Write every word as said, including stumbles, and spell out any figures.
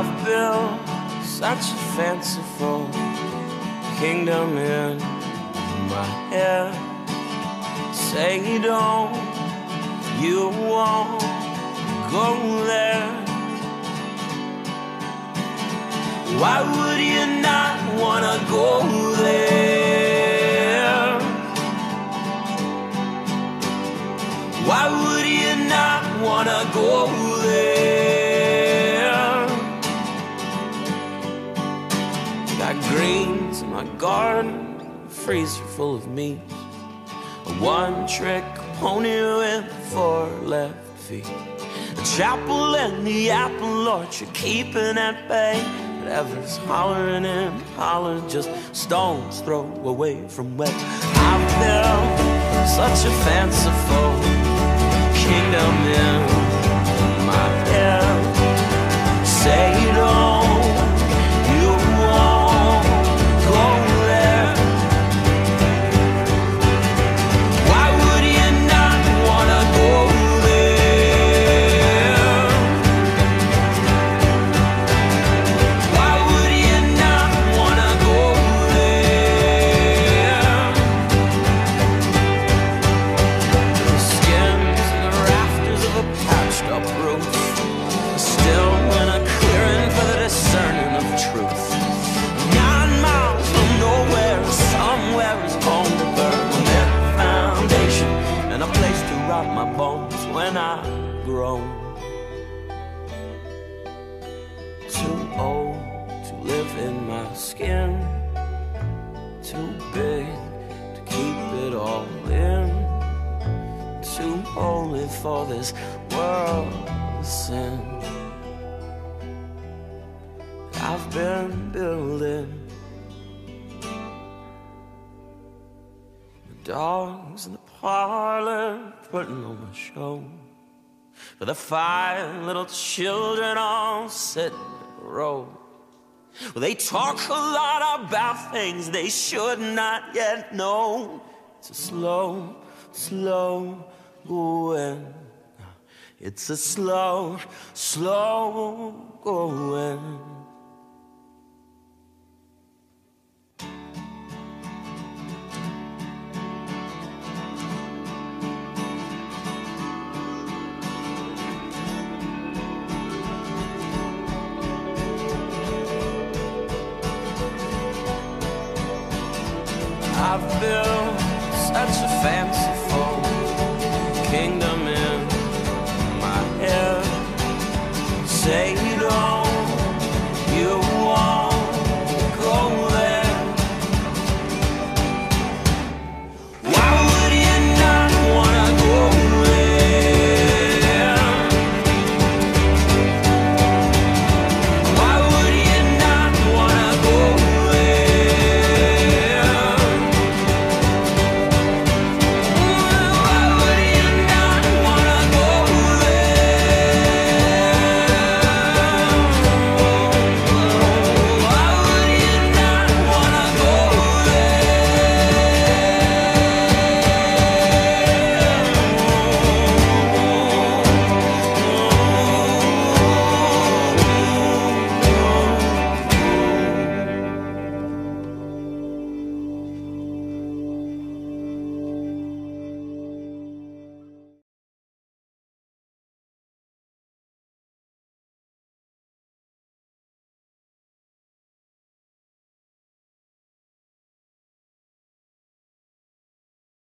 I've built such a fanciful kingdom in my head. Say you don't, you won't go there. Why would you not wanna go there? Why would you not wanna go there? Got greens in my garden, a freezer full of meat, a one-trick pony with four left feet, a chapel and the apple orchard keeping at bay whatever's hollering and hollering, just stone's throw away from where I've built such a fanciful kingdom in my head. Say you don't, you won't go there. Why would you not wanna go there? Why would you not wanna go there? The skins and the rafters of a patched up roof, still in a clearing for the discerning of truth. Nine miles from nowhere, somewhere is home to burn. With a foundation and a place to rot my bones when I grow. Too old to live in my skin, too big to keep it all in, too holy for this world of sin. I've been building the dogs in the parlor, putting on my show, for the five little children all sit in a row. Well, they talk a lot about things they should not yet know. It's a slow, slow going. It's a slow, slow going. I've built such a fancy